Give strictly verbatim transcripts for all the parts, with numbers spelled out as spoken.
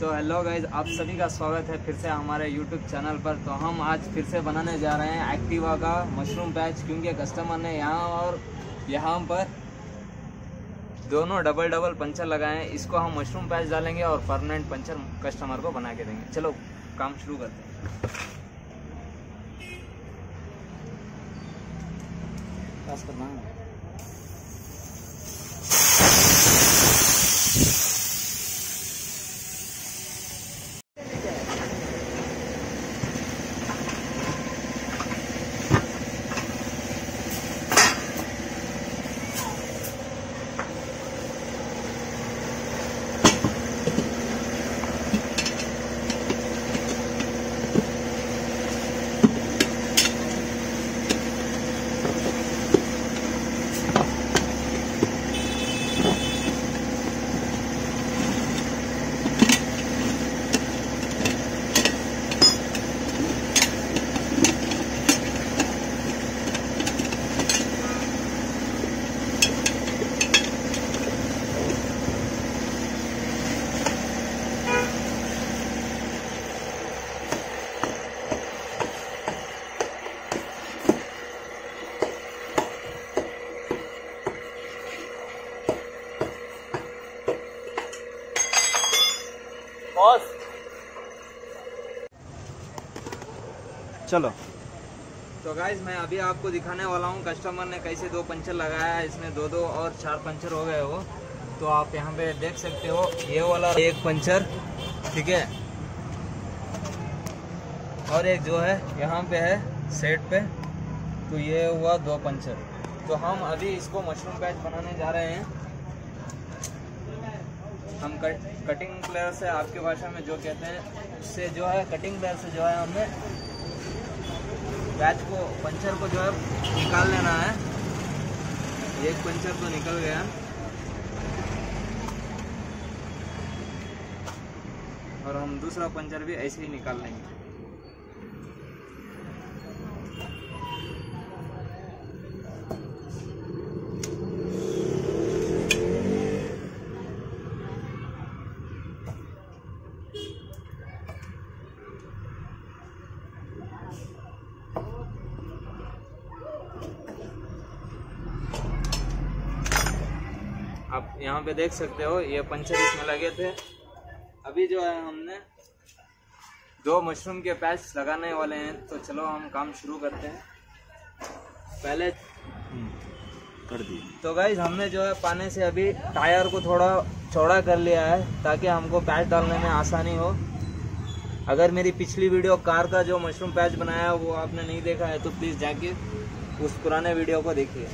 तो hello guys, आप सभी का स्वागत है फिर से हमारे यूट्यूब चैनल पर। तो हम आज फिर से बनाने जा रहे हैं एक्टिवा का मशरूम पैच, क्योंकि कस्टमर ने यहाँ और यहाँ पर दोनों डबल डबल पंचर लगाए हैं। इसको हम मशरूम पैच डालेंगे और परमानेंट पंचर कस्टमर को बना के देंगे। चलो काम शुरू करते हैं। पास करना है। चलो तो गाइज मैं अभी आपको दिखाने वाला हूँ कस्टमर ने कैसे दो पंचर लगाया है। इसमें दो दो और चार पंचर हो गए हो। तो आप यहाँ पे देख सकते हो, ये वाला एक पंचर, ठीक है, और एक जो है यहाँ पे है सेट पे, तो ये हुआ दो पंचर। तो हम अभी इसको मशरूम पैच बनाने जा रहे हैं। हम कट, कटिंग प्लेयर से, आपके भाषा में जो कहते हैं उससे जो है, कटिंग प्लेयर से जो है हमने पैच को, पंचर को जो है निकाल लेना है। एक पंचर तो निकल गया और हम दूसरा पंचर भी ऐसे ही निकाल लेंगे। आप यहाँ पे देख सकते हो, ये पंचर इसमें लगे थे। अभी जो है हमने दो मशरूम के पैच लगाने वाले हैं। तो चलो हम काम शुरू करते हैं। पहले कर दी। तो गाइज हमने जो है पाने से अभी टायर को थोड़ा चौड़ा कर लिया है, ताकि हमको पैच डालने में आसानी हो। अगर मेरी पिछली वीडियो कार का जो मशरूम पैच बनाया वो आपने नहीं देखा है तो प्लीज़ जाके उस पुराने वीडियो को देखिए।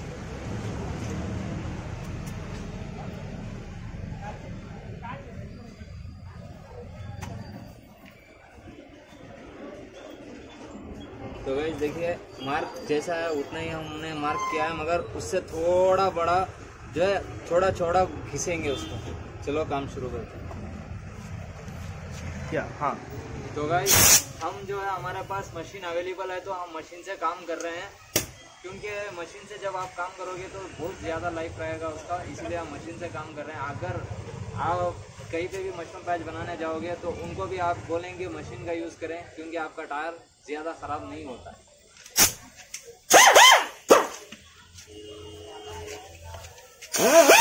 तो गाइस देखिए, मार्क जैसा है उतना ही हमने मार्क किया है, मगर उससे थोड़ा बड़ा जो है, थोड़ा चौड़ा घिसेंगे उसको। चलो काम शुरू करते हैं। क्या? हाँ। तो गाइस हम जो है, हमारे पास मशीन अवेलेबल है, तो हम मशीन से काम कर रहे हैं। क्योंकि मशीन से जब आप काम करोगे तो बहुत ज़्यादा लाइफ रहेगा उसका, इसलिए हम मशीन से काम कर रहे हैं। अगर आप कहीं पे भी मशरूम पैच बनाने जाओगे तो उनको भी आप बोलेंगे मशीन का यूज़ करें, क्योंकि आपका टायर ज़्यादा ख़राब नहीं होता है।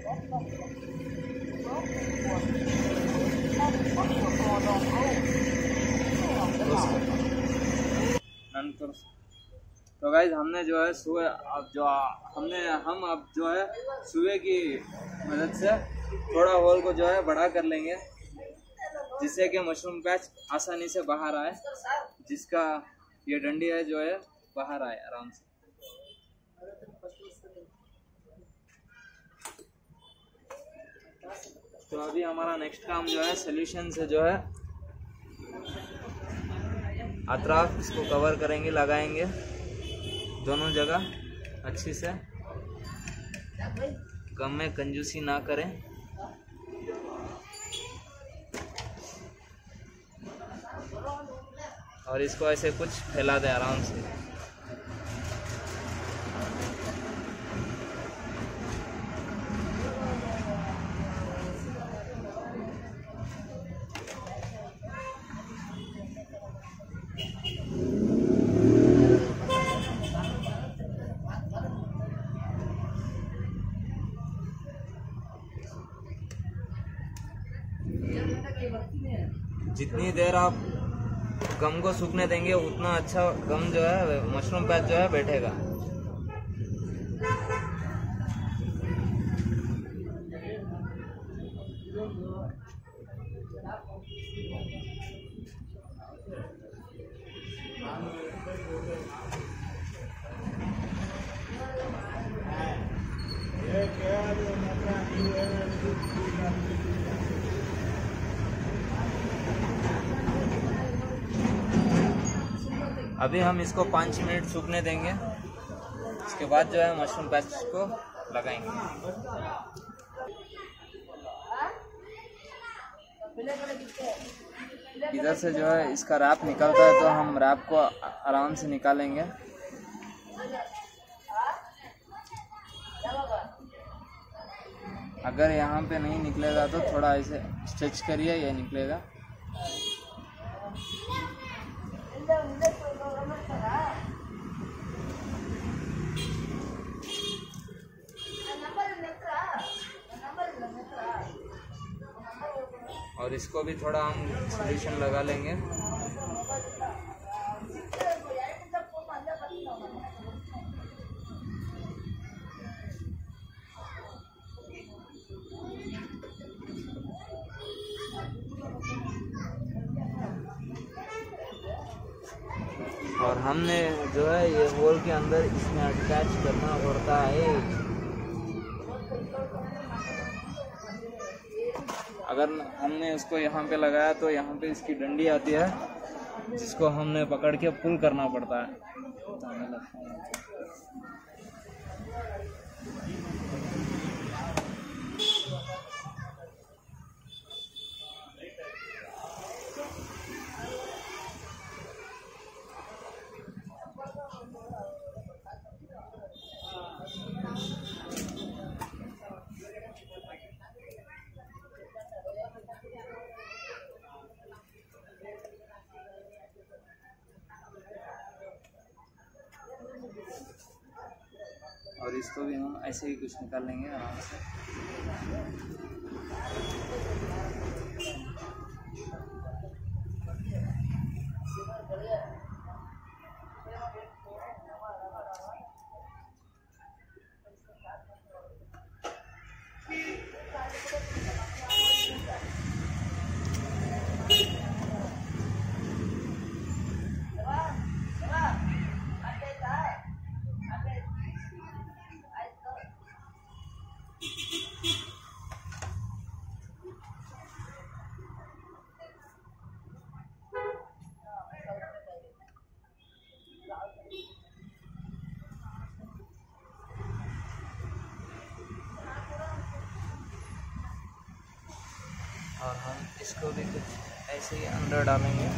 तो गाइज हमने जो है सुबह अब जो हमने हम अब जो है सुबह की मदद से थोड़ा होल को जो है बड़ा कर लेंगे, जिससे कि मशरूम पैच आसानी से बाहर आए, जिसका ये डंडी है जो है बाहर आए आराम से। तो अभी हमारा नेक्स्ट काम जो है सोल्यूशन से जो है अतराफ इसको कवर करेंगे, लगाएंगे दोनों जगह अच्छी से, कम में कंजूसी ना करें। और इसको ऐसे कुछ फैला दें आराम से। जितनी देर आप गम को सूखने देंगे उतना अच्छा गम जो है मशरूम पैच जो है बैठेगा। अभी हम इसको पाँच मिनट सूखने देंगे, इसके बाद जो है मशरूम पैच को लगाएंगे। इधर से जो है इसका रैप निकलता है तो हम रैप को आराम से निकालेंगे। अगर यहाँ पे नहीं निकलेगा तो थोड़ा ऐसे स्ट्रेच करिए, ये निकलेगा। और इसको भी थोड़ा हम सॉल्यूशन लगा लेंगे। और हमने जो है ये होल के अंदर इसमें अटैच करना पड़ता है। अगर हमने उसको यहाँ पे लगाया तो यहाँ पे इसकी डंडी आती है, जिसको हमने पकड़ के पुल करना पड़ता है। और इसको भी हम ऐसे ही कुछ निकाल लेंगे आराम से। और हम इसको भी कुछ ऐसे ही अंदर डालेंगे।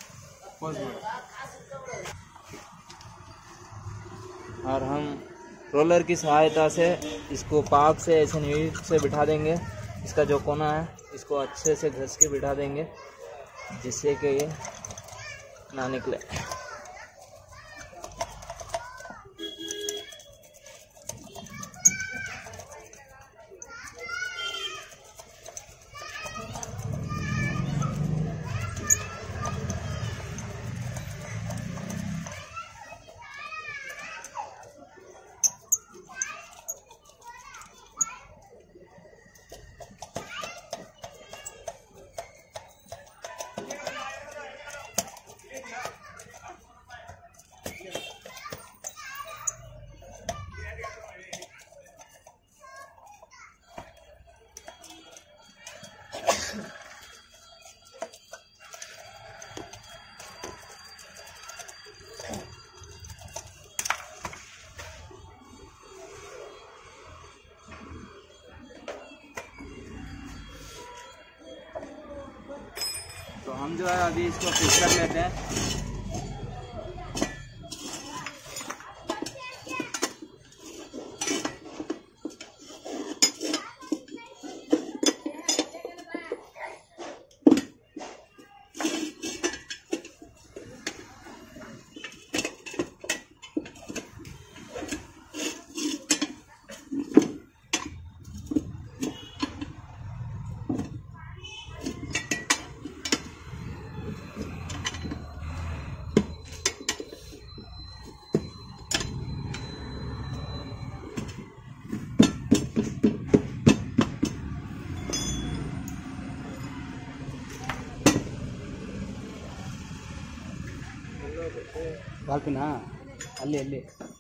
और हम रोलर की सहायता से इसको पाक से ऐसे नीट से बिठा देंगे। इसका जो कोना है इसको अच्छे से घस के बिठा देंगे जिससे कि ये ना निकले। तो हम जो है अभी इसको फिक्स कर लेते हैं। ಬಾಲ್ಪಿನ ಅಲ್ಲಿ ಅಲ್ಲಿ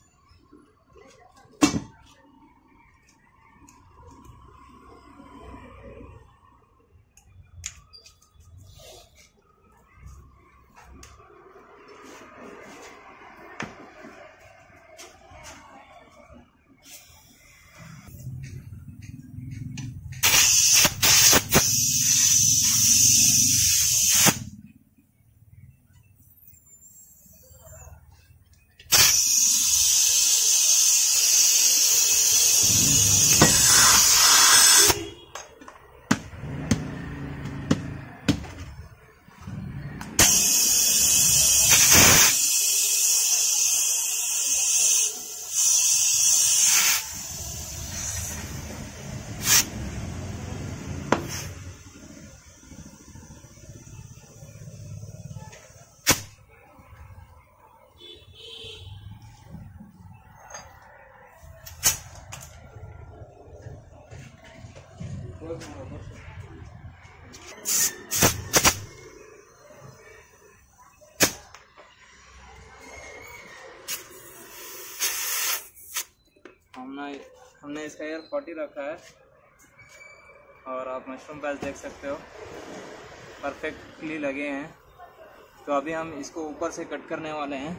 हमने हमने इसका एयर फोर्टी रखा है और आप मशरूम पैच देख सकते हो परफेक्टली लगे हैं। तो अभी हम इसको ऊपर से कट करने वाले हैं।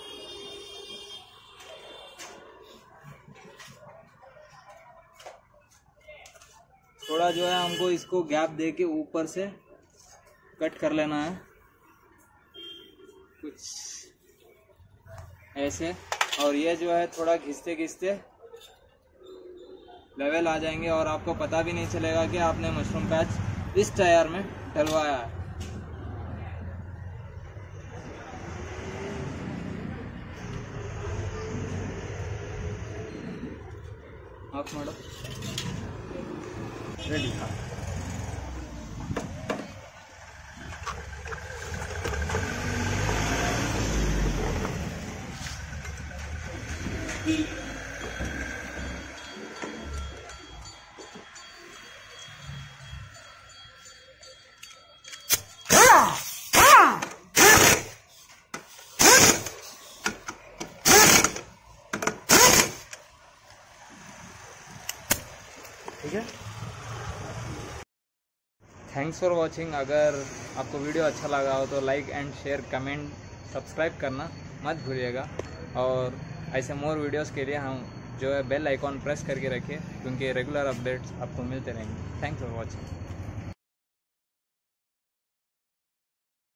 थोड़ा जो है हमको इसको गैप दे के ऊपर से कट कर लेना है कुछ ऐसे, और ये जो है थोड़ा घिसते घिसते लेवल आ जाएंगे और आपको पता भी नहीं चलेगा कि आपने मशरूम पैच इस टायर में डलवाया है। आप मैडम रेडी। हाँ ठीक है। Thanks for watching. अगर आपको वीडियो अच्छा लगा हो तो like and share comment subscribe करना मत भूलिएगा, और ऐसे मोर वीडियोस के लिए हम जो है बेल आइकॉन प्रेस करके रखिए क्योंकि रेगुलर अपडेट्स आपको मिलते रहेंगे। Thanks for watching.